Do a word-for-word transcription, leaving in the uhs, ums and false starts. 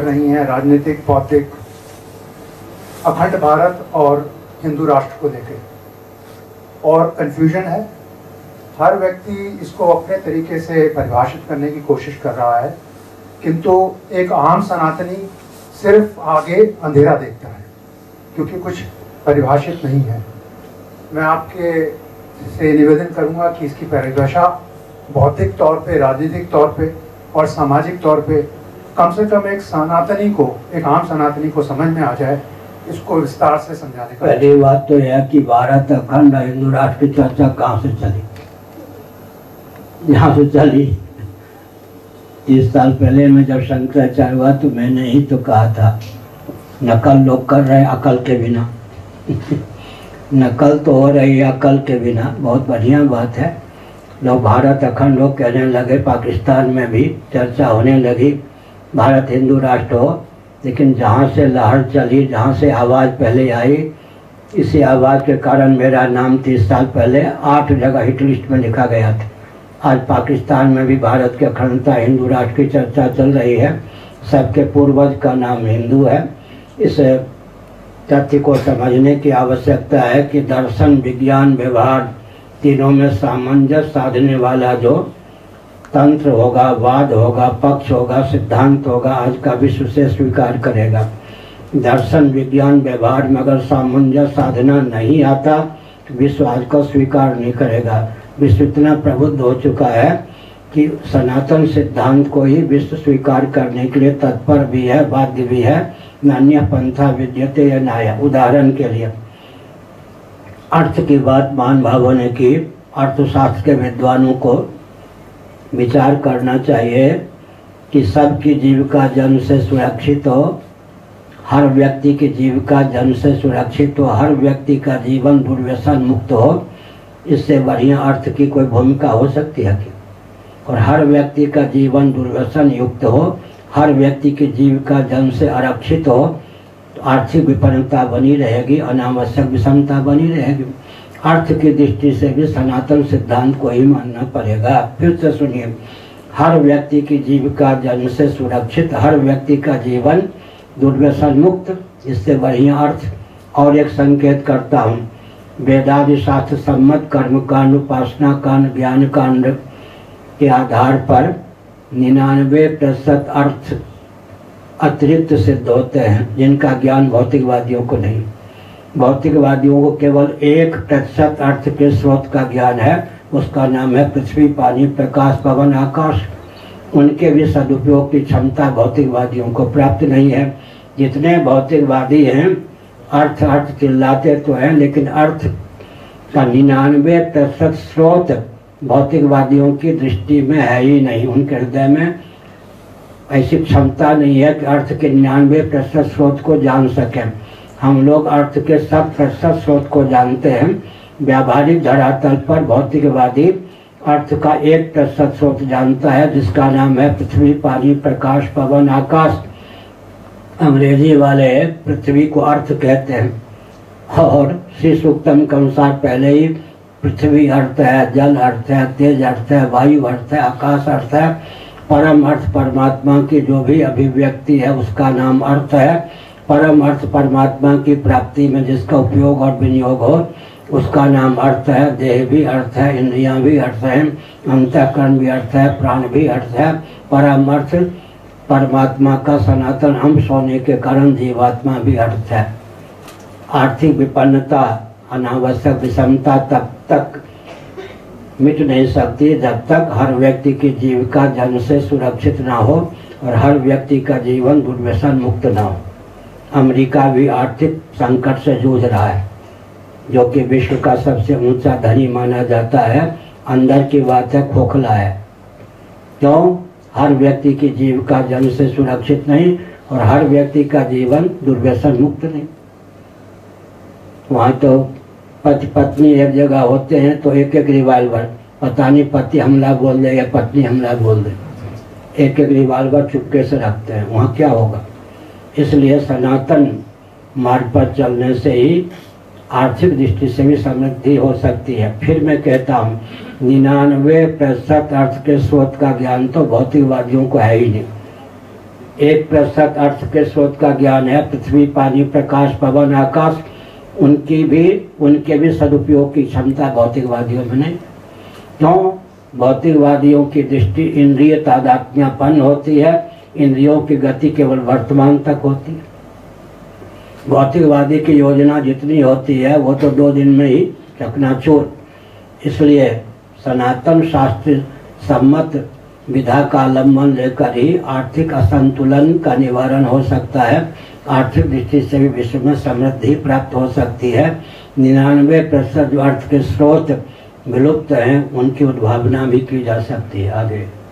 रही हैं राजनीतिक, बौद्धिक, अखंड भारत और हिंदू राष्ट्र को लेकर, और कन्फ्यूजन है। हर व्यक्ति इसको अपने तरीके से परिभाषित करने की कोशिश कर रहा है, किंतु एक आम सनातनी सिर्फ आगे अंधेरा देखता है क्योंकि कुछ परिभाषित नहीं है। मैं आपके से निवेदन करूंगा कि इसकी परिभाषा बौद्धिक तौर पे, राजनीतिक तौर पे और सामाजिक तौर पे कम से कम एक सनातनी को, एक आम सनातनी को समझ में आ जाए, इसको विस्तार से समझाने का। पहली बात तो यह कि भारत अखंड हिंदू राष्ट्र की चर्चा कहाँ से चली? यहाँ से चली तीस साल पहले में जब शंकराचार्य हुआ तो मैंने ही तो कहा था नकल लोग कर रहे अकल के बिना। नकल तो हो रही है अकल के बिना, बहुत बढ़िया बात है। लोग भारत अखंड लोग कहने लगे, पाकिस्तान में भी चर्चा होने लगी भारत हिंदू राष्ट्र हो, लेकिन जहाँ से लहर चली, जहाँ से आवाज़ पहले आई, इसी आवाज़ के कारण मेरा नाम तीस साल पहले आठ जगह हिट लिस्ट में लिखा गया था। आज पाकिस्तान में भी भारत की अखंडता, हिंदू राष्ट्र की चर्चा चल रही है। सबके पूर्वज का नाम हिंदू है। इस तथ्य को समझने की आवश्यकता है कि दर्शन, विज्ञान, व्यवहार तीनों में सामंजस्य साधने वाला जो तंत्र होगा, वाद होगा, पक्ष होगा, सिद्धांत होगा, आज का विश्व से स्वीकार करेगा। दर्शन, विज्ञान, व्यवहार में अगर सामंजस्य साधना नहीं आता तो विश्व आज को स्वीकार नहीं करेगा। विश्व इतना प्रबुद्ध हो चुका है कि सनातन सिद्धांत को ही विश्व स्वीकार करने के लिए तत्पर भी है, बाध्य भी है। नान्य पंथा विद्यते या नाया। उदाहरण के लिए अर्थ की बात महान भावों ने की। अर्थशास्त्र के विद्वानों को विचार करना चाहिए कि सबकी जीविका जन्म से सुरक्षित हो, हर व्यक्ति की जीविका जन्म से सुरक्षित हो, हर व्यक्ति का जीवन दुर्व्यसन मुक्त हो। इससे बढ़िया अर्थ की कोई भूमिका हो सकती है क्या? और हर व्यक्ति का जीवन दुर्व्यसन युक्त हो, हर व्यक्ति की जीविका जन्म से आरक्षित हो, तो आर्थिक विपन्नता बनी रहेगी, अनावश्यक विषमता बनी रहेगी। अर्थ की दृष्टि से भी सनातन सिद्धांत को ही मानना पड़ेगा। फिर से सुनिए, हर व्यक्ति की जीविका जन्म से सुरक्षित, हर व्यक्ति का जीवन दुर्व्यसन मुक्त। इससे बढ़िया अर्थ और एक संकेत करता हूँ। वेदादि शास्त्र सम्मत कर्म कांड, उपासना कांड, ज्ञान कांड के आधार पर निन्यानवे प्रतिशत अर्थ अतिरिक्त सिद्ध होते हैं, जिनका ज्ञान भौतिकवादियों को नहीं। भौतिकवादियों को केवल एक प्रतिशत अर्थ के स्रोत का ज्ञान है, उसका नाम है पृथ्वी, पानी, प्रकाश, पवन, आकाश। उनके भी सदुपयोग की क्षमता भौतिकवादियों को प्राप्त नहीं है। जितने भौतिकवादी हैं अर्थ अर्थ चिल्लाते तो हैं, लेकिन अर्थ का निन्यानवे प्रतिशत स्रोत भौतिकवादियों की दृष्टि में है ही नहीं। उनके हृदय में ऐसी क्षमता नहीं है कि अर्थ के निन्यानवे प्रतिशत स्रोत को जान सकें। हम लोग अर्थ के सब प्रतिशत स्रोत को जानते हैं। व्यावहारिक धरातल पर भौतिकवादी अर्थ का एक प्रतिशत स्रोत जानता है, जिसका नाम है पृथ्वी, पानी, प्रकाश, पवन, आकाश। अंग्रेजी वाले पृथ्वी को अर्थ कहते हैं, और श्री सूक्तम के अनुसार पहले ही पृथ्वी अर्थ है, जल अर्थ है, तेज अर्थ है, वायु अर्थ है, आकाश अर्थ है। परम अर्थ परमात्मा की जो भी अभिव्यक्ति है उसका नाम अर्थ है। परम अर्थ परमात्मा की प्राप्ति में जिसका उपयोग और विनियोग हो उसका नाम अर्थ है। देह भी अर्थ है, इंद्रियां भी अर्थ है, अंतःकरण भी अर्थ है, प्राण भी अर्थ है। परम अर्थ परमात्मा का सनातन अंश होने के कारण जीवात्मा भी अर्थ है। आर्थिक विपन्नता, अनावश्यक विषमता तब तक मिट नहीं सकती जब तक हर व्यक्ति की जीविका जन्म से सुरक्षित ना हो और हर व्यक्ति का जीवन दुर्व्यसन मुक्त ना हो। अमेरिका भी आर्थिक संकट से जूझ रहा है, जो कि विश्व का सबसे ऊंचा धनी माना जाता है। अंदर की बात है, खोखला है। क्यों? हर व्यक्ति की जीविका जन्म से सुरक्षित नहीं और हर व्यक्ति का जीवन दुर्व्यसन मुक्त नहीं। वहाँ तो पति पत्नी एक जगह होते हैं तो एक एक रिवाल्वर, पता नहीं पति हमला बोल दे या पत्नी हमला बोल दे, एक एक रिवाल्वर चुपके से रखते हैं। वहाँ क्या होगा? इसलिए सनातन मार्ग पर चलने से ही आर्थिक दृष्टि से भी समृद्धि हो सकती है। फिर मैं कहता हूँ, निन्यानवे प्रतिशत अर्थ के स्रोत का ज्ञान तो भौतिकवादियों को है ही नहीं। एक प्रतिशत अर्थ के स्रोत का ज्ञान है, पृथ्वी, पानी, प्रकाश, पवन, आकाश, उनकी भी उनके भी सदुपयोग की क्षमता भौतिकवादियों में नहीं। क्यों? भौतिकवादियों की दृष्टि इंद्रिय तादात्म्यपन्न होती है, इंद्रियों की गति केवल वर्तमान तक होती है। भौतिकवादी की योजना जितनी होती है वो तो दो दिन में ही चकनाचूर। इसलिए सनातन शास्त्र सम्मत विधा का अवलंबन लेकर ही आर्थिक असंतुलन का निवारण हो सकता है। आर्थिक दृष्टि से भी विश्व में समृद्धि प्राप्त हो सकती है। निन्यानवे प्रतिशत जो अर्थ के स्रोत विलुप्त हैं उनकी उद्भावना भी की जा सकती है। आगे